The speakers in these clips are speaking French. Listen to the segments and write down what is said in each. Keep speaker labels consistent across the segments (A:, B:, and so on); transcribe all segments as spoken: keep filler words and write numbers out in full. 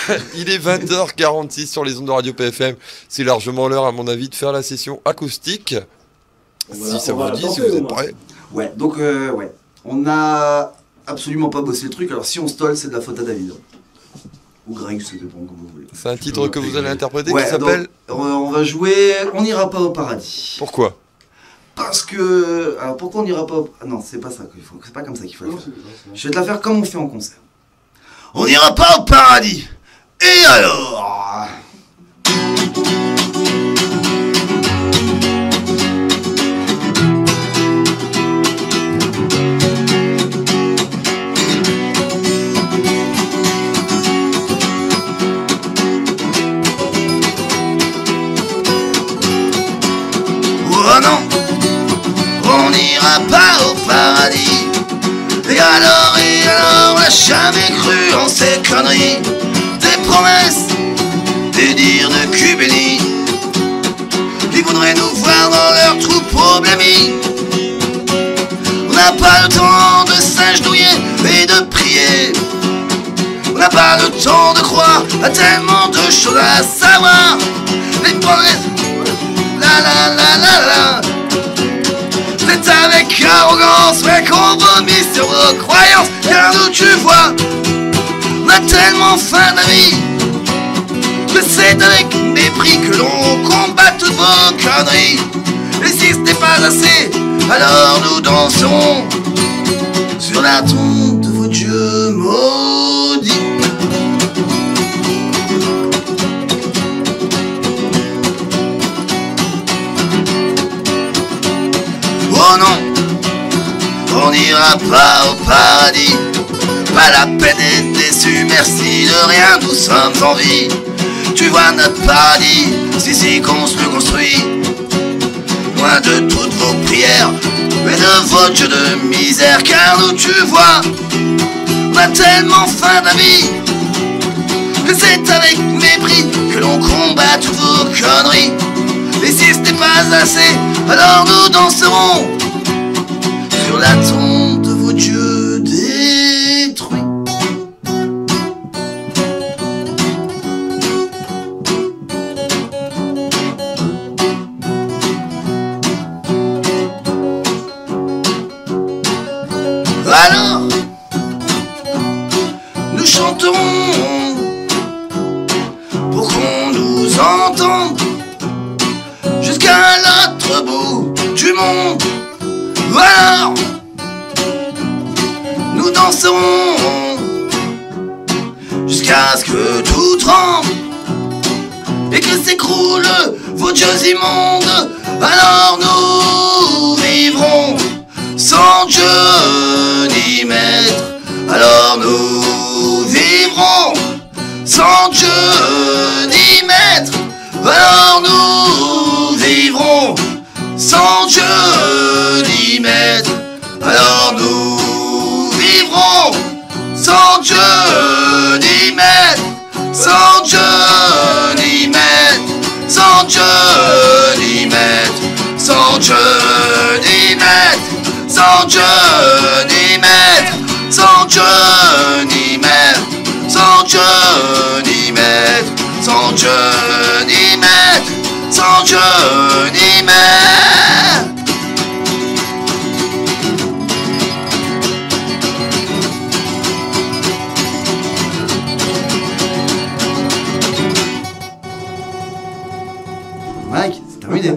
A: Il est vingt heures quarante-six sur les ondes de Radio P F M. C'est largement l'heure, à mon avis, de faire la session acoustique.
B: Voilà,
A: si ça vous dit, si vous êtes prêts.
B: Ouais, donc, euh, ouais. On a absolument pas bossé le truc. Alors, si on stole, c'est de la faute à David. Ou Greg, ça dépend comme vous voulez.
A: C'est un titre que vous allez interpréter
B: ouais,
A: qui s'appelle...
B: On va jouer On n'ira pas au paradis.
A: Pourquoi?
B: Parce que... Alors, pourquoi on n'ira pas au... Ah non, c'est pas ça qu'il faut. C'est pas comme ça qu'il faut le faire. Je vais te la faire comme on fait en concert. On n'ira pas au paradis. Et alors? Oh non, on n'ira pas au paradis. Et alors, et alors, on n'a jamais cru en ces conneries. Des promesses, des dires de cul béni, qui voudraient nous voir dans leur troupeau blêmi. On n'a pas le temps de s'agenouiller et de prier. On n'a pas le temps de croire à tellement de choses à savoir. Les promesses, la la la la la. C'est avec arrogance, ouais, qu'on vomit sur vos croyances. Car nous, tu vois, on a tellement faim de la vie que c'est avec mépris que l'on combat toutes vos conneries. Et si ce n'est pas assez, alors nous danserons sur la tombe de vos dieux maudits. Oh non, on n'ira pas au paradis. Pas la peine d'être déçu, merci de rien, nous sommes en vie. Tu vois notre paradis, si si qu'on se le construit. Loin de toutes vos prières, mais de vos dieux de misère. Car nous tu vois, on a tellement faim de la vie que c'est avec mépris que l'on combat toutes vos conneries. Et si ce n'est pas assez, alors nous danserons sur la tombe de vos dieux détruits. Alors, nous chanterons pour qu'on nous entende jusqu'à l'autre bout du monde. Alors, nous danserons jusqu'à ce que tout tremble et que s'écroulent vos dieux immondes. Alors nous vivrons sans Dieu ni maître. Alors nous vivrons sans Dieu ni maître. Alors nous vivrons sans Dieu ni maître. Alors nous vivrons sans Dieu ni maître. Sans Dieu ni maître. Sans Dieu ni maître. Sans Dieu ni maître. Sans Dieu ni maître. Sans Dieu ni maître. Sans Dieu ni maître. Sans Dieu ni maître. Sans Dieu ni maître. Mike, c'est terminé.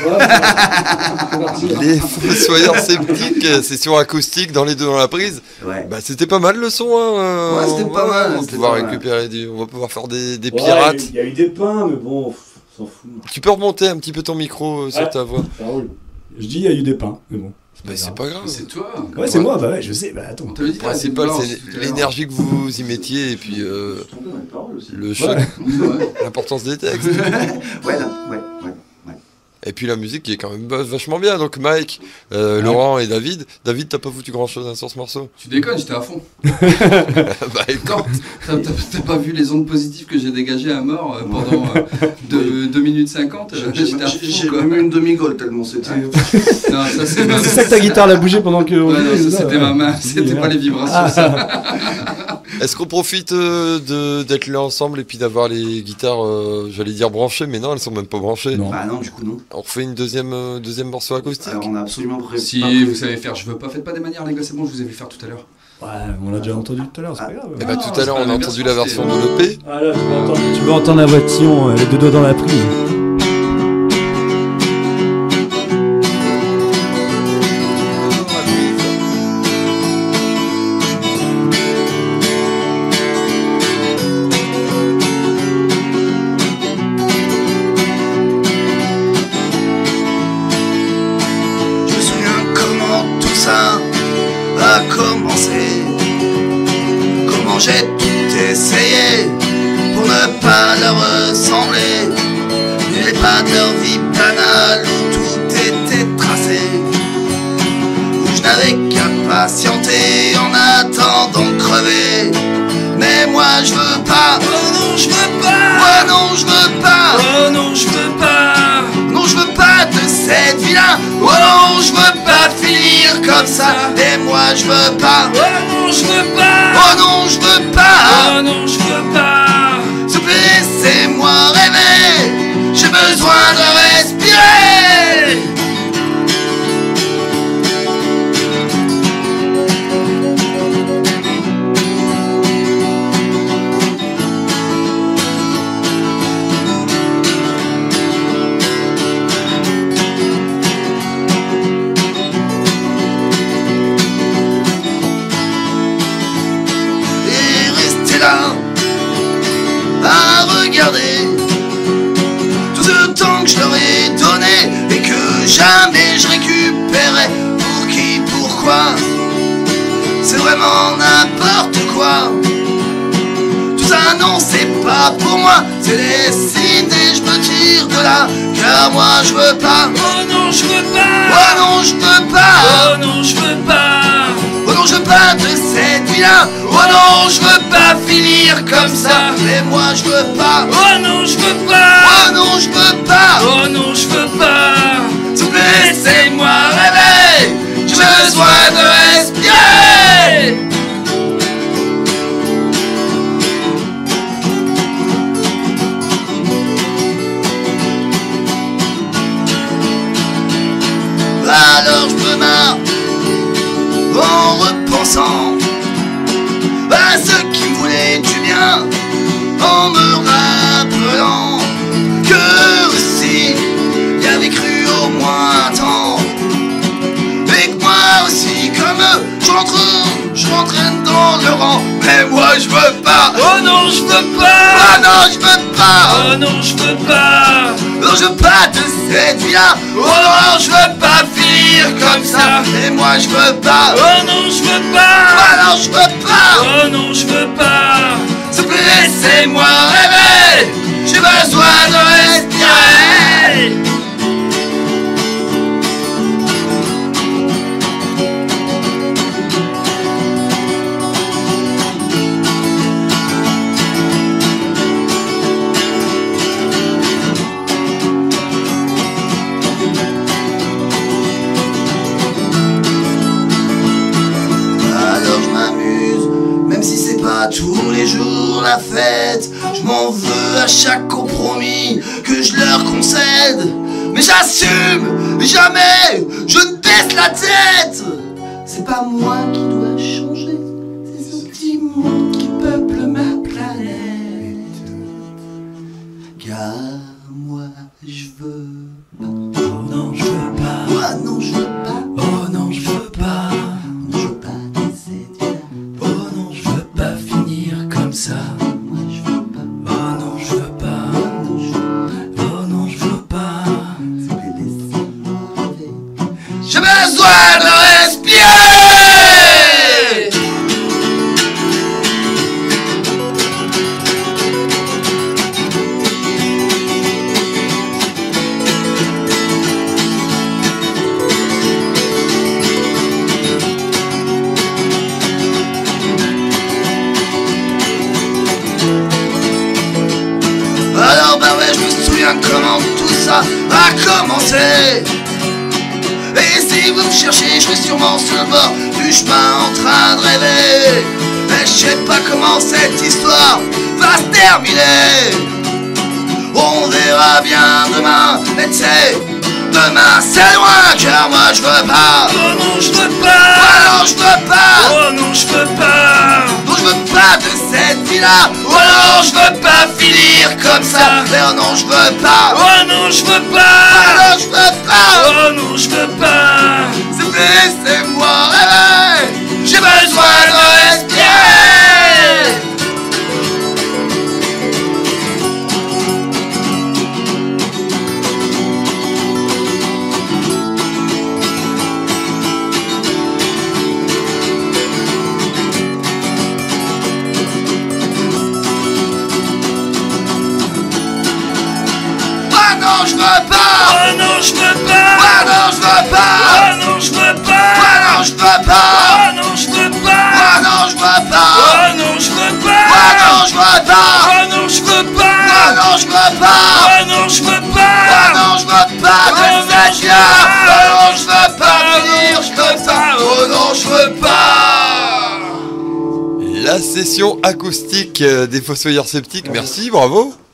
A: Les Fossoyeurs Sceptiques, session acoustique dans les deux dans la prise.
B: Ouais.
A: Bah c'était pas mal le son. Hein.
B: Ouais, c'était pas mal,
A: On va
B: c'était
A: pouvoir
B: pas mal.
A: récupérer du, on va pouvoir faire des, des
C: Ouais,
A: pirates.
C: Il y, a eu des pains, mais bon, on s'en fout.
A: Tu peux remonter un petit peu ton micro euh, sur
C: Ouais.
A: ta voix.
C: Ça roule. Je dis, il y a eu des pains, mais bon.
A: Bah c'est pas grave.
D: C'est toi.
C: Ouais, c'est moi, bah ouais, je sais, bah attends.
D: On t'avait dit
A: Le principal
D: d'arrêter de
A: c'est
D: boire, tout à l'heure.
A: l'énergie que vous y mettiez et puis euh, le choc,
C: Ouais.
D: Ouais.
A: l'importance des textes.
B: Ouais, là, ouais, ouais.
A: Et puis la musique qui est quand même vachement bien. Donc Mike, euh, Laurent et David. David, t'as pas foutu grand chose hein, sur ce morceau.
D: Tu déconnes, j'étais à fond.
A: Bah écoute,
D: Non, t'as- t'as t'as pas vu les ondes positives que j'ai dégagées à mort euh, pendant euh, deux, deux minutes cinquante euh,
B: J'ai
D: J'étais à fond,
B: j'ai
D: quoi.
B: même eu une demi-goal tellement c'était.
D: Non, ça c'est ma...
C: C'est ça que ta guitare l'a bougé pendant que. on
D: Ouais, non,
C: jouait,
D: ça
C: c'est
D: c'était
C: ouais.
D: ma main, c'était pas les vibrations.
C: Ah.
D: Ça.
A: Est-ce qu'on profite euh, de- d'être là ensemble et puis d'avoir les guitares, euh, j'allais dire branchées, mais non, elles sont même pas branchées.
C: Non.
B: Bah non, du coup, non.
A: On refait une deuxième, euh, deuxième morceau acoustique.
B: Alors, on a absolument pré-
D: Si
B: pas prévu.
D: vous savez faire, je veux pas, faites pas des manières, les gars, c'est bon, je vous ai vu faire tout à l'heure.
C: Ouais, on l'a déjà entendu tout à l'heure, c'est pas grave.
A: Et bah
D: Ah,
A: tout
D: c'est
A: à l'heure,
D: pas
A: on a
D: la
A: entendu
D: version,
A: la version de
D: c'était-
A: l'E P.
C: Ah là, tu veux entendre, tu veux entendre la voiture, euh, les deux doigts dans la prise.
B: Je me souviens comment tout ça a commencé. Comment j'ai tout essayé pour ne pas leur ressembler. Les pas de leur vie banale où tout était tracé. Où je n'avais qu'à patienter en attendant de crever. Mais moi je veux pas. Oh non, je veux pas. Oh non, je veux pas. Oh non, je veux pas. Non, je veux pas de cette vie-là. Oh non, je veux pas finir comme ça. Et moi je veux pas. Oh non, je veux pas. Oh non, je veux pas. Oh non, je veux pas. S'il vous plaît, laissez-moi rêver. J'ai besoin de respirer. Et rester là à regarder tout ce temps que je leur ai donné et que jamais je récupérais. Pour qui, pourquoi? C'est vraiment n'importe quoi. Tout ça non, c'est pas pour moi, c'est destiné, je me tire de là, car moi je veux pas. Oh non, je veux pas. Oh non, je veux pas. Oh non, je veux pas. Oh non, je veux pas de cette vie-là. Oh non, je veux pas finir comme ça. Mais moi je veux pas. Oh non, je veux pas. Oh non, je veux pas. Oh non, je veux pas. S'il vous plaît, laissez-moi rêver. J'ai besoin de respirer. Alors je me marre en repensant à ceux qui me voulaient du bien, en me rappelant que aussi y avait cru au moins un temps, et que moi aussi comme eux je rentre, je m'entraîne dans le rang. Mais moi je veux pas. Oh non, je veux pas. Oh non, je veux pas. Oh non, je veux pas. Non, je veux pas de cette vie-là. Oh non, je veux pas finir comme ça. Et moi je veux pas. Oh non, je veux pas. Oh non, je veux pas. Oh non, je veux pas. S'il vous plaît, laissez-moi rêver. J'ai besoin de respirer. Alors je m'amuse, même si c'est pas tous les jours la fête. Je m'en veux à chaque compromis que je leur concède. Mais j'assume, jamais je ne baisse la tête. C'est pas moi qui dois changer, c'est ce petit monde qui peuple ma planète. Car moi je veux pas. Oh non, je veux pas. Oh non, je veux pas. Oh non, je veux pas. Je veux pas de cette vie-là. Oh non, je veux pas finir comme ça. Moi je veux pas. Oh non, je veux pas. Oh non, je veux pas. J'ai besoin de respirer. Alors bah ouais, je me souviens comment tout ça a commencé. Et si vous me cherchez, je serai sûrement sur le bord du chemin en train de rêver. Mais je sais pas comment cette histoire va se terminer. On verra bien demain, mais tu sais, demain c'est loin, car moi je veux pas.
E: Oh non, je veux pas.
B: Oh non, je veux pas.
E: Oh non, je veux pas.
B: Non, je veux pas de cette vie-là. Oh non, je veux pas finir comme ça. Mais oh non, je veux pas.
E: Oh non, je veux
B: Oh
E: pas.
B: non, je veux pas.
E: Oh non, je veux pas.
B: S'il vous plaît, laissez-moi rêver. J'ai besoin de respirer. Ah non, je veux pas.
E: Oh non, je veux pas.
B: Ah non, je veux pas.
E: Oh non, je veux pas.
B: Ah non, je veux pas.
E: Oh non, je veux pas.
B: Ah non, je veux pas.
E: Oh non, je veux pas.
B: Ah non, je veux pas.
E: Oh non, je veux pas.
B: Ah non, je veux pas.
E: Oh non, je veux
B: Ah
E: pas.
B: non, je veux pas de
E: Oh non,
B: cette
E: je
B: vie-là.
E: veux pas.
B: Oh non, je veux pas
E: Oh
B: finir
E: non, je
B: comme
E: veux
B: ça.
E: pas.
B: Oh non, je veux pas.
A: La session acoustique euh, des Fossoyeurs Sceptiques, merci, bravo.